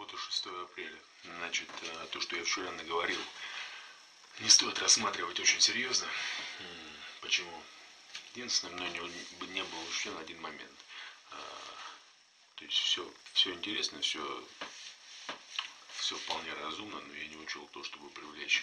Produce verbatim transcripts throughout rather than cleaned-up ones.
субботу, шестое апреля. Значит, то, что я вчера наговорил, не стоит рассматривать очень серьезно. Почему? Единственное, мной не, не был учтен один момент. То есть все, все интересно, все, все вполне разумно, но я не учел то, чтобы привлечь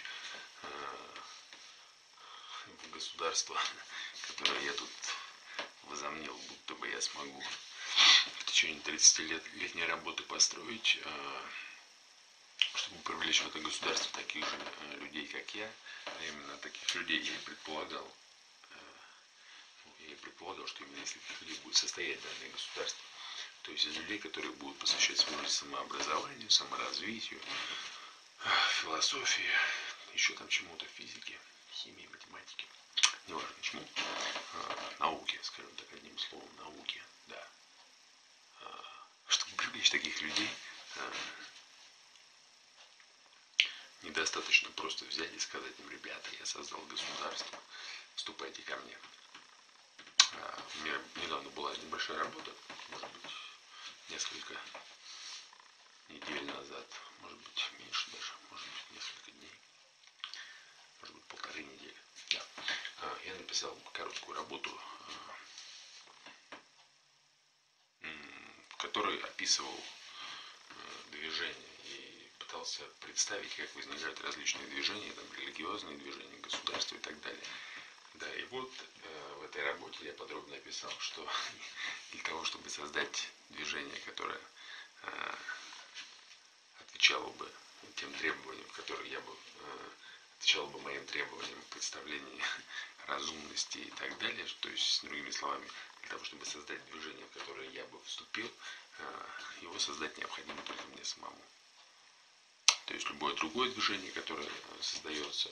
в государство, которое я тут возомнил, будто бы я смогу в течение тридцати лет летней работы построить, чтобы привлечь в это государство таких же людей, как я, а именно таких людей я и предполагал. Я и предполагал, что именно из таких людей будет состоять данное государство. То есть из людей, которые будут посвящать свою жизнь самообразованию, саморазвитию, философии, еще там чему-то, физике, химии, математике. Неважно чему. Науке, скажем так, одним словом, науке, да. Чтобы привлечь таких людей, недостаточно просто взять и сказать им: ребята, я создал государство, вступайте ко мне. У меня недавно была небольшая работа, может быть, несколько недель назад, может быть, меньше даже, может быть, несколько дней, может быть, полторы недели. Да. Я написал короткую работу, в которой описывал движение и пытался представить, как возникают различные движения, там, религиозные движения, государства и так далее. Да, и вот э, в этой работе я подробно описал, что для того, чтобы создать движение, которое э, отвечало бы тем требованиям, которые я бы э, отвечало бы моим требованиям в представлении разумности и так далее, то есть, с другими словами, для того, чтобы создать движение, в которое я бы вступил, э, его создать необходимо только мне самому. То есть любое другое движение, которое создается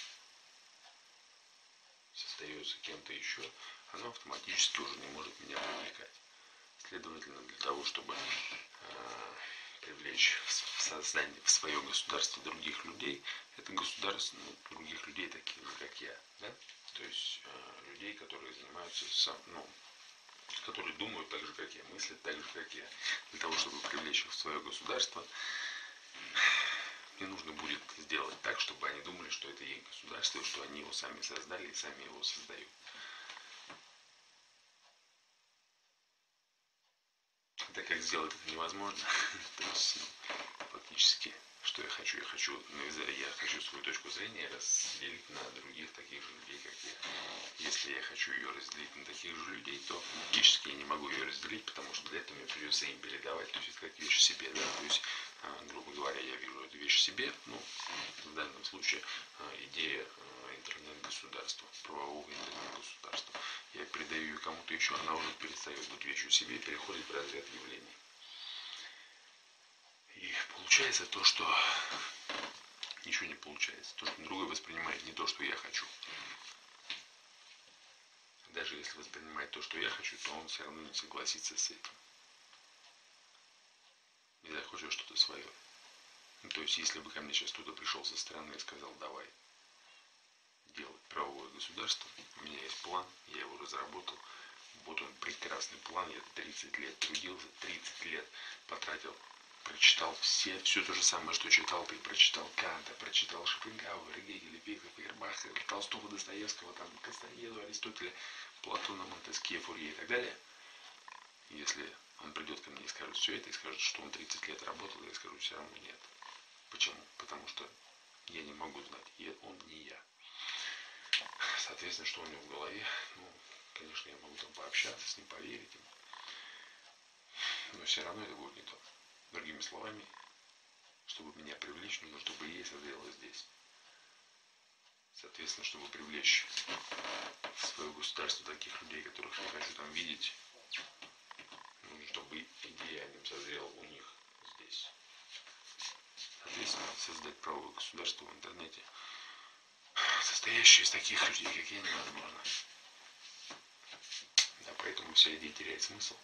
создается кем-то еще, оно автоматически уже не может меня привлекать. Следовательно, для того, чтобы э, привлечь в создание, в свое государство других людей, это государство, ну, других людей, таких же, как я, да? То есть э, людей, которые занимаются, сам, ну, которые думают так же, как я, мыслят так же, как я. Для того, чтобы привлечь их в свое государство, мне нужно будет сделать так, чтобы они думали, что это их государство, и что они его сами создали и сами его создают. Так как сделать это невозможно, то есть, ну, фактически, что я хочу? Я хочу, я хочу свою точку зрения разделить на других таких же людей, как я. Если я хочу ее разделить на таких же людей, то фактически я не могу ее разделить, потому что для этого мне придется им передавать, то есть это как вещь в себе, да, то есть, грубо говоря, я вижу эту вещь в себе, ну, в данном случае идея интернет-государства, правового интернет-государства. Я передаю ее кому-то еще, она уже перестает быть вещью в себе и переходит в разряд явлений. И получается то, что ничего не получается. То, что другой воспринимает не то, что я хочу. Даже если воспринимает то, что я хочу, то он все равно не согласится с этим. Не захочет что-то свое. Ну, то есть, если бы ко мне сейчас кто-то пришел со стороны и сказал: давай делать правовое государство, у меня есть план, я его разработал, вот он прекрасный план, я тридцать лет трудился, тридцать лет потратил, прочитал все, все то же самое, что читал ты, прочитал Канта, прочитал Шопенгауэра, Гегеля, Фейхта, Фейербаха, Толстого, Достоевского, там, Кастанеду, Аристотеля, Платона, Монтескье, Фурье и так далее. Если он придет ко мне и скажет все это, и скажет, что он тридцать лет работал, я скажу: все равно нет. Почему? Потому что я не могу знать, и он не я. Соответственно, что у него в голове, ну, конечно, я могу там пообщаться с ним, поверить ему, но все равно это будет не то. Другими словами, чтобы меня привлечь, нужно, чтобы я созрела здесь. Соответственно, чтобы привлечь в свое государство таких людей, которых я хочу там видеть, нужно, чтобы идея о нем созрела у них здесь. Соответственно, создать правовое государство в интернете, состоящее из таких людей, как я, невозможно. Да, поэтому вся идея теряет смысл.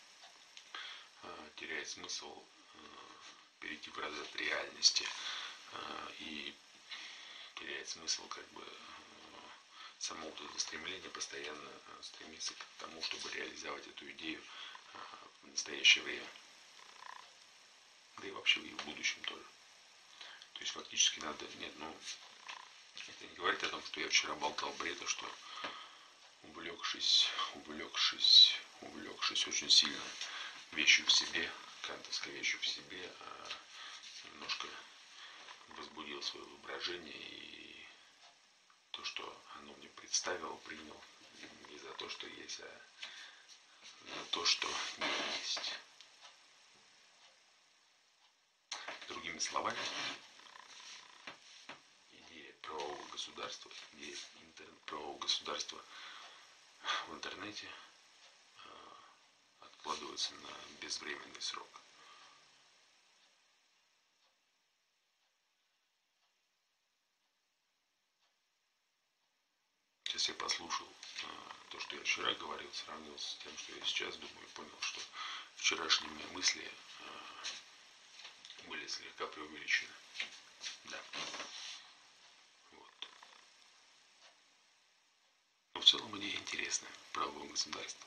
Теряет смысл перейти в разряд реальности, и теряет смысл как бы само вот это стремление постоянно стремиться к тому, чтобы реализовать эту идею в настоящее время. да и вообще и в будущем тоже. То есть фактически надо, нет, ну, это не говорит о том, что я вчера болтал бред, что увлекшись, увлекшись, увлекшись очень сильно вещью в себе, кантовской вещью в себе, немножко возбудил свое воображение и то, что оно мне представило, принял не за то, что есть, а за то, что не есть. Другими словами, идея правового государства, идея интер... правового государства в интернете э, откладывается на безвременный срок. Сейчас я послушал э, то, что я вчера говорил, сравнил с тем, что я сейчас думаю, и понял, что вчерашние мои мысли э, были слегка преувеличены. Да. Вот. Но в целом идея интересная, правовое государство.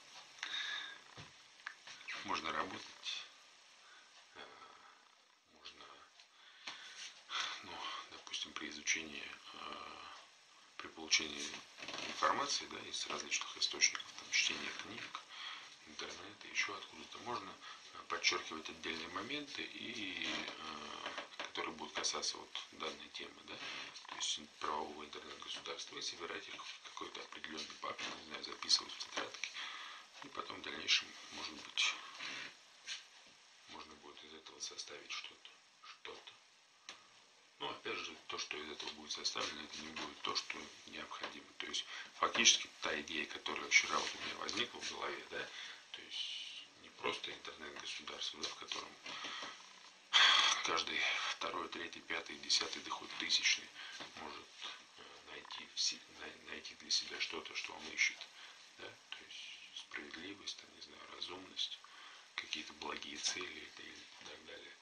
Можно работать, э, можно, ну, допустим, при изучении, э, при получении информации, да, из различных источников, там, чтения книг, интернета, еще откуда-то, можно подчеркивать отдельные моменты, и, э, которые будут касаться вот данной темы, да, то есть правового интернет-государства, и собирать их в какой-то определенный папке, не знаю, записывать в тетрадки, и потом в дальнейшем, может быть, можно будет из этого составить что-то, что-то. Но опять же, то, что из этого будет составлено, это не будет то, что необходимо. То есть фактически та идея, которая вчера вот у меня возникла в голове, да, то есть не просто интернет-государство, да, в котором каждый второй, третий, пятый, десятый, да хоть тысячный может найти, найти для себя что-то, что он ищет. Да? То есть справедливость, там, не знаю, разумность, какие-то благие цели и так далее.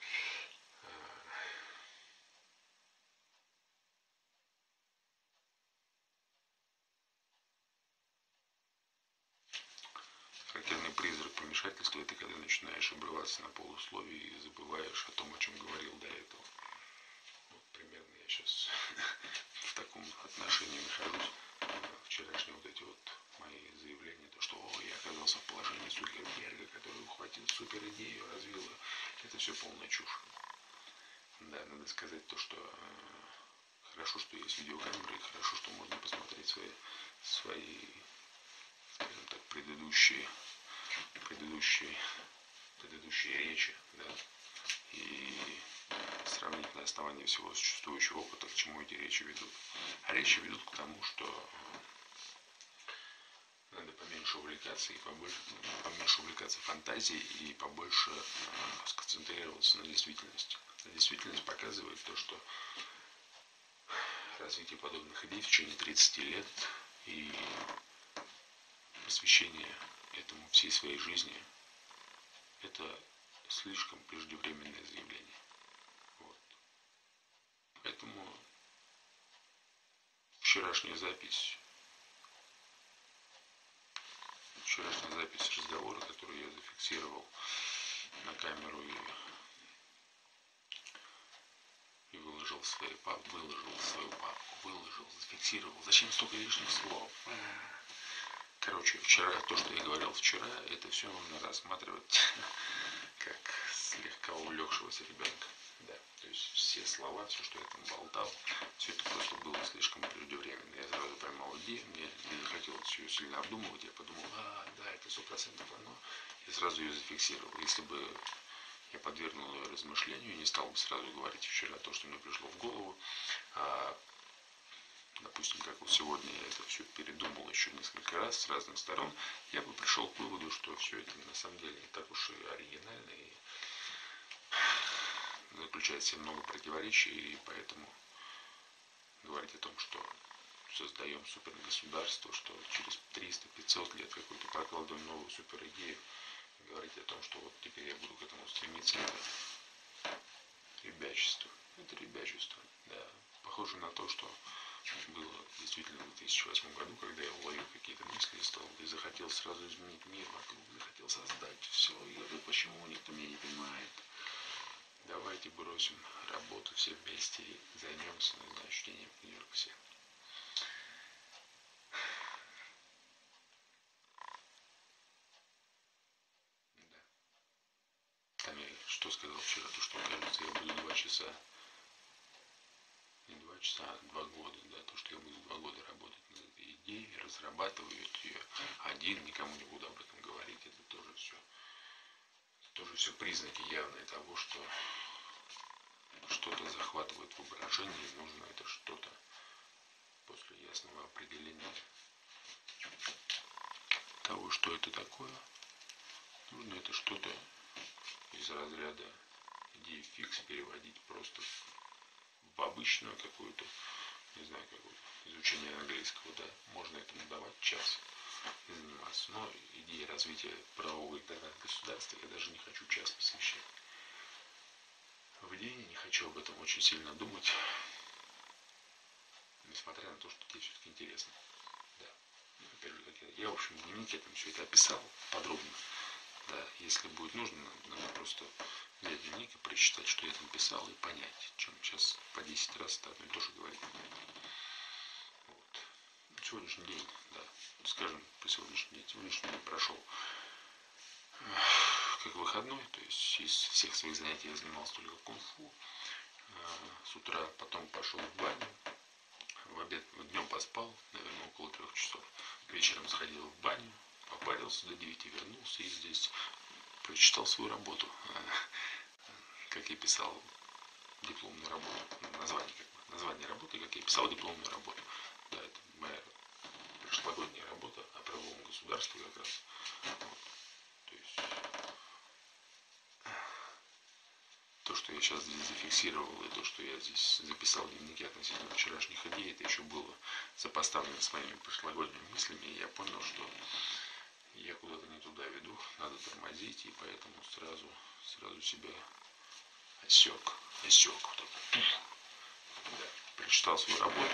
Характерный призрак помешательства — это когда начинаешь обрываться на полусловии и забываешь о том, о чем говорил до этого. Вот примерно я сейчас в таком отношении нахожусь. Вчерашние вот эти вот мои заявления, то, что о, я оказался в положении Цукерберга, который ухватил супер идею, развил ее, это все полная чушь. Да, надо сказать то, что э, хорошо, что есть видеокамеры, и хорошо, что можно посмотреть свои, свои, скажем так, предыдущие, предыдущие, предыдущие речи, да, и сравнить на основании всего существующего опыта, к чему эти речи ведут. А речи ведут к тому, что надо поменьше увлекаться и побольше, поменьше увлекаться фантазией и побольше э, сконцентрироваться на действительности. А действительность показывает то, что развитие подобных идей в течение тридцати лет и посвящение этому всей своей жизни — это слишком преждевременное заявление. Вот. Поэтому вчерашняя запись, вчерашняя запись разговора, которую я зафиксировал на камеру и, и выложил, свои, выложил свою папку, выложил, зафиксировал. Зачем столько лишних слов? Короче, вчера, то, что я говорил вчера, это все нужно рассматривать как слегка увлекшегося ребенка. Да, то есть все слова, все, что я там болтал, все это просто было слишком преждевременно. Я сразу поймал идею, мне не захотелось все сильно обдумывать, я подумал, а, да, это сто процентов оно, и сразу ее зафиксировал. Если бы я подвергнул ее размышлению, не стал бы сразу говорить вчера то, что мне пришло в голову, а, допустим, как вот сегодня я это все передумал еще несколько раз с разных сторон, я бы пришел к выводу, что все это на самом деле не так уж и оригинально, и заключает в себе много противоречий, и поэтому говорить о том, что создаем супергосударство, что через триста-пятьсот лет какую-то прокладываем новую суперидею, говорить о том, что вот теперь я буду к этому стремиться, это ребячество. Это ребячество, да. Похоже на то, что было действительно в две тысячи восьмом году, когда я уловил какие-то мысли и стал и захотел сразу изменить мир вокруг, захотел создать все, и говорю, почему никто меня не понимает. Давайте бросим работу все вместе и займемся, не знаю, чтением книжек все. Да. Там я что сказал вчера, то что, кажется, я буду два часа, не два часа, а два года, да, то, что я буду два года работать над этой идеей, разрабатывать ее один, никому не буду об этом говорить, это тоже все, это тоже все признаки явные того, что что-то захватывает воображение, и нужно это что-то после ясного определения того, что это такое, нужно это что-то из разряда идеи фикс переводить просто в обычную какую-то, не знаю, какое-то изучение английского, да, можно этому давать час и заниматься, но идея развития правового интернет-государства я даже не хочу час посвящать в день, не хочу об этом очень сильно думать, несмотря на то, что тебе все-таки интересно. Да. Опять же, как я, я, в общем, в дневнике там все это описал подробно. Да, если будет нужно, надо просто взять дневник и прочитать, что я там писал, и понять, чем сейчас по десять раз это одно и то же говорить. Вот. Сегодняшний день, да, скажем, по сегодняшний день, сегодняшний день прошел как выходной, то есть из всех своих занятий я занимался только кунг-фу. С утра потом пошел в баню, в обед, днем поспал, наверное, около трех часов. Вечером сходил в баню, попарился до девяти, вернулся и здесь прочитал свою работу, как я писал дипломную работу, название, как бы, название работы, как я писал дипломную работу. Да, это моя прошлогодняя работа о правовом государстве как раз. Вот. То есть то, что я сейчас здесь зафиксировал, и то, что я здесь записал в дневнике относительно вчерашних идей, это еще было сопоставлено с моими прошлогодними мыслями, и я понял, что я куда-то не туда веду, надо тормозить, и поэтому сразу, сразу себя осек, осек, вот так, да, прочитал свою работу.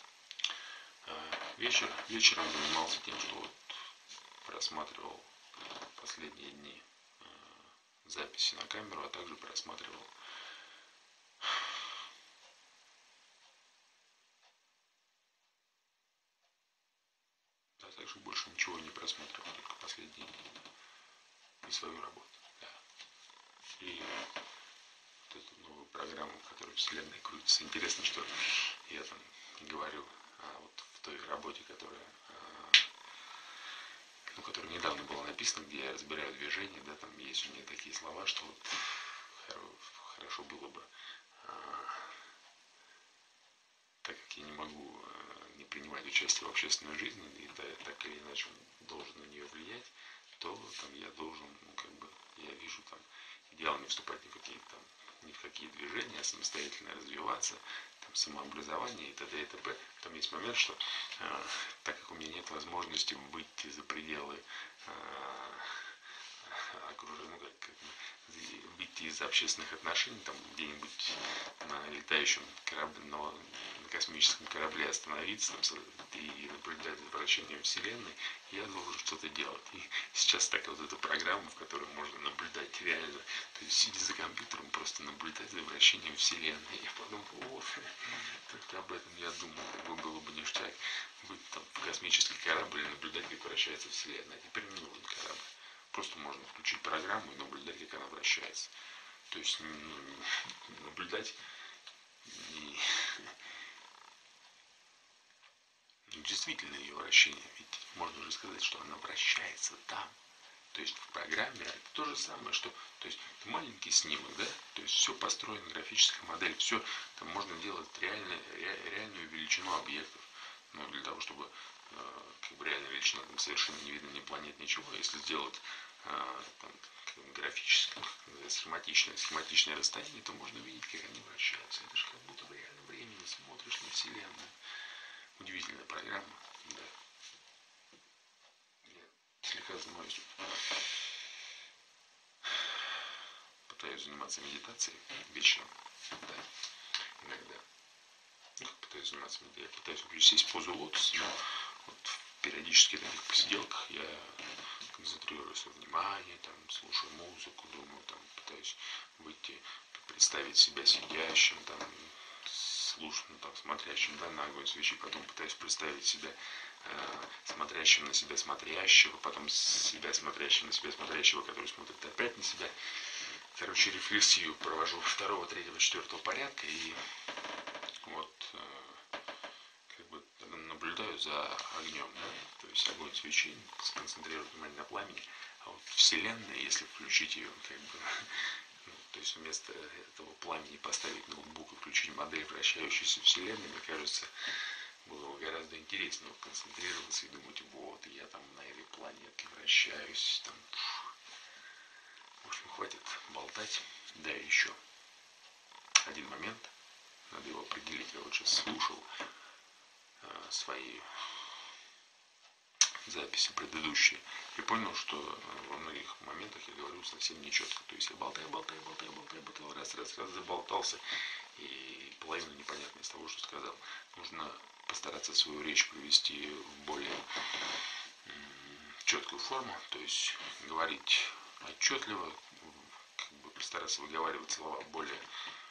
Вечер, вечером занимался тем, что вот просматривал последние дни записи на камеру, а также просматривал а также больше ничего не просматривал, только последние дни и свою работу. Да. И вот эту новую программу, в которой вселенная крутится. Интересно, что я там говорю а, вот в той работе, которая а, ну, которая недавно была написана, где я разбираю движение, да, там есть у меня такие слова, что вот хорошо было бы, а, так как я не могу а, не принимать участие в общественной жизни, и да, так или иначе должен на нее влиять, то там я должен, ну, как бы, я вижу там идеал не вступать ни в какие там ни в какие движения, а самостоятельно развиваться, там, самообразование и т.д. и т.п. Там есть момент, что э, так как у меня нет возможности выйти за пределы э, окружения, ну, как, как, выйти из общественных отношений, там где-нибудь на летающем корабле, но на космическом корабле остановиться там, и наблюдать за вращением Вселенной, я должен что-то делать. И сейчас так вот эта программа, в которой можно наблюдать реально, то есть сидя за компьютером, просто наблюдать за вращением Вселенной. Я подумал, вот, только об этом я думал, как было бы ништяк быть там в космический корабль и наблюдать, как вращается Вселенная. А теперь не нужен корабль. Просто можно включить программу и наблюдать, как она вращается. То есть ну, наблюдать и действительно ее вращение. Ведь можно же сказать, что она вращается там. То есть в программе это то же самое, что то есть маленький снимок, да, то есть все построено, графическая модель, все там можно делать реально, ре, реальную величину объектов. Но для того, чтобы э, как бы реальная величина там совершенно не видно ни планет, ничего, если сделать э, там, графическое, схематичное, схематичное расстояние, то можно видеть, как они вращаются. Это же как будто в реальном времени смотришь на Вселенную. Удивительная программа, да. Я слегка занимаюсь, пытаюсь заниматься медитацией вечером, да, иногда. Ну, пытаюсь заниматься медитацией, я пытаюсь сесть в позу лотоса, но вот в периодически таких посиделках я концентрирую свое внимание, там, слушаю музыку, думаю, там, пытаюсь выйти, представить себя сидящим, там, слушаю, ну, там, смотрящим, да, на огонь свечи, потом пытаюсь представить себя э, смотрящим на себя смотрящего, потом себя смотрящим на себя смотрящего, который смотрит опять на себя. Короче, рефлексию провожу второго, третьего, четвертого порядка и вот э, как бы наблюдаю за огнем, да? То есть огонь свечи, сконцентрировать внимание на пламени, а вот Вселенная, если включить ее, как бы, ну, то есть вместо этого пламени поставить ноутбук и включить модель вращающейся Вселенной, мне кажется, было бы гораздо интереснее вот, концентрироваться и думать, вот, я там на этой планетке вращаюсь, там, в общем, хватит болтать. Да, еще один момент, надо его определить. Я вот сейчас слушал э, свои записи предыдущие и понял, что во многих моментах я говорю совсем нечетко. То есть я болтаю, болтаю, болтаю, болтаю, болтаю, раз, раз, раз, заболтался, и половину непонятно из того, что сказал. Нужно постараться свою речь привести в более четкую форму, то есть говорить отчетливо, как бы постараться выговаривать слова более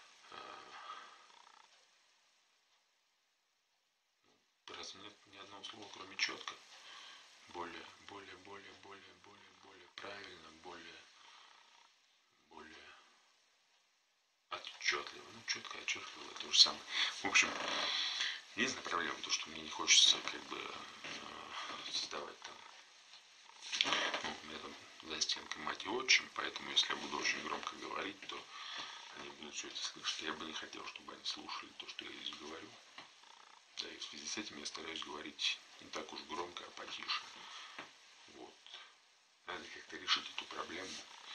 раз нет ни одного слова, кроме четко, более, более, более, более, более, более правильно, более, более отчетливо. Ну, четко, отчетливо, это то же самое. В общем, единственная проблема, то, что мне не хочется как бы создавать там, ну, у меня там за стенкой мать и отчим, поэтому если я буду очень громко говорить, то они будут все это слышать. Я бы не хотел, чтобы они слушали то, что я здесь говорю. Да, и в связи с этим я стараюсь говорить не так уж громко, а потише. Вот. Надо как-то решить эту проблему.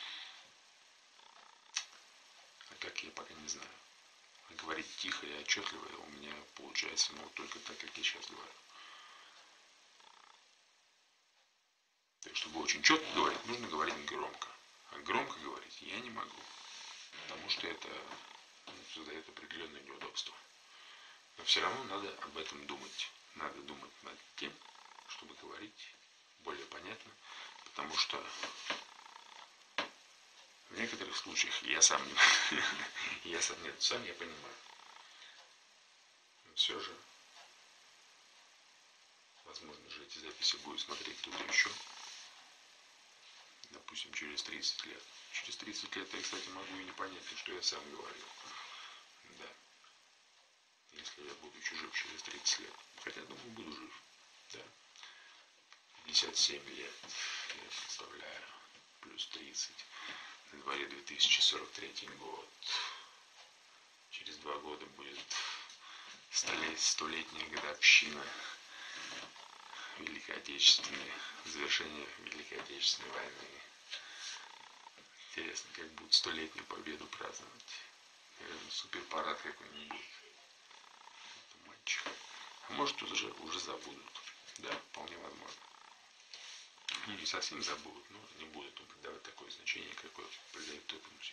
А как, я пока не знаю. Говорить тихо и отчетливо у меня получается, ну, только так, как я сейчас говорю. Так, чтобы очень четко говорить, нужно говорить громко. А громко говорить я не могу. Потому что это, ну, создает определенное неудобство. Но все равно надо об этом думать. Надо думать над тем, чтобы говорить более понятно. Потому что в некоторых случаях я сам не я сам нет, сам я понимаю. Но все же, возможно же, эти записи будет смотреть кто-то еще. Допустим, через тридцать лет. Через тридцать лет я, кстати, могу и не понять, что я сам говорил. Да. Если я буду жив через тридцать лет. Хотя, думаю, буду жив. Да. пятьдесят семь лет. Я представляю. Плюс тридцать. На дворе две тысячи сорок третий год. Через два года будет столетняя годовщина Великой Отечественной, завершение Великой Отечественной войны. Интересно, как будут столетнюю победу праздновать. Наверное, суперпарад какой-нибудь. Это мальчик. А может, уже, уже забудут. Да, вполне возможно. Ну, не совсем забудут, но не будут придавать такое значение, какое придают этому